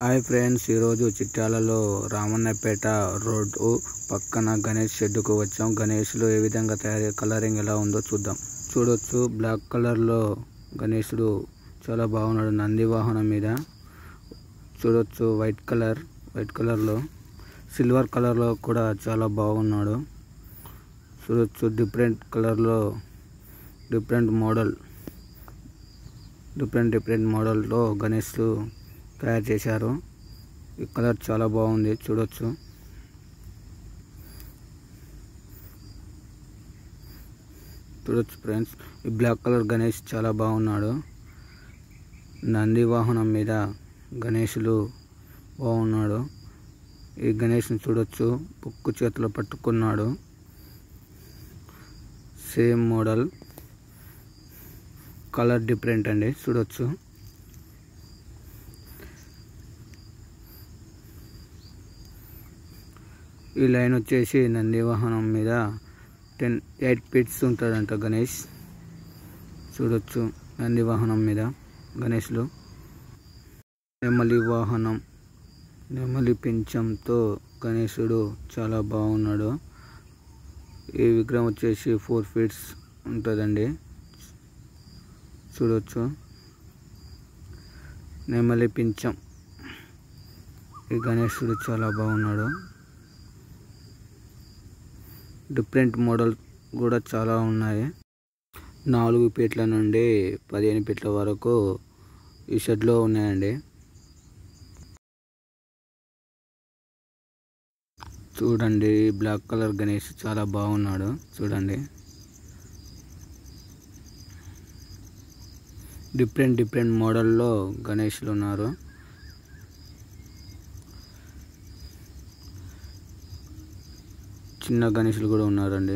Hi friends, ఈరోజు చిట్యాలలో Ramannapeta road పక్కన గణేష్ షెడ్డుకు వచ్చాం. గణేష్లు ఏ విధంగా కలరింగ్ ఎలా ఉందో చూద్దాం. చూడొచ్చు, బ్లాక్ కలర్లో గణేశుడు చాలా బాగున్నాడు. నంది వాహనం మీద చూడొచ్చు. వైట్ కలర్లో సిల్వర్ కలర్లో కూడా చాలా బాగున్నాడు. చూడొచ్చు, డిఫరెంట్ కలర్లో డిఫరెంట్ మోడల్లో గణేష్ తయారు చేశారు. ఈ కలర్ చాలా బాగుంది. చూడొచ్చు, ఫ్రెండ్స్, ఈ బ్లాక్ కలర్ గణేష్ చాలా బాగున్నాడు. నంది వాహనం మీద గణేశులు బాగున్నాడు. ఈ గణేష్ని చూడొచ్చు, బుక్కు చేతిలో పట్టుకున్నాడు. సేమ్ మోడల్, కలర్ డిఫరెంట్ అండి. చూడొచ్చు, ఈ లైన్ వచ్చేసి నంది వాహనం మీద 8 ఫీట్స్ ఉంటుందంట గణేష్. చూడొచ్చు, నంది వాహనం మీద గణేష్లు. నెమలి పింఛంతో గణేశుడు చాలా బాగున్నాడు. ఈ విగ్రహం వచ్చేసి 4 ఫీట్స్ ఉంటుందండి. చూడొచ్చు, నెమలి పింఛం. ఈ గణేశుడు చాలా బాగున్నాడు. డిఫరెంట్ మోడల్ కూడా చాలా ఉన్నాయి. 4 ఫీట్ల నుండి 15 ఫీట్ల వరకు ఈ షెడ్లో ఉన్నాయండి. చూడండి, బ్లాక్ కలర్ గణేష్ చాలా బాగున్నాడు. చూడండి, డిఫరెంట్ మోడల్లో గణేష్లు ఉన్నారు. చిన్న గణేషులు కూడా ఉన్నారండి.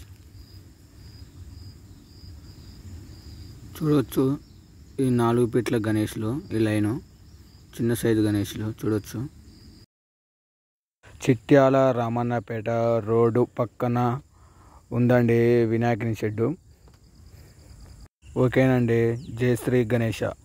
చూడొచ్చు, ఈ 4 ఫీట్ల గణేష్లు. ఈ లైను చిన్న సైజు గణేష్లు. చూడొచ్చు, చిట్యాల రామన్నపేట రోడ్డు పక్కన ఉందండి వినాయకుని షెడ్డు. ఓకేనండి. జై శ్రీ గణేష.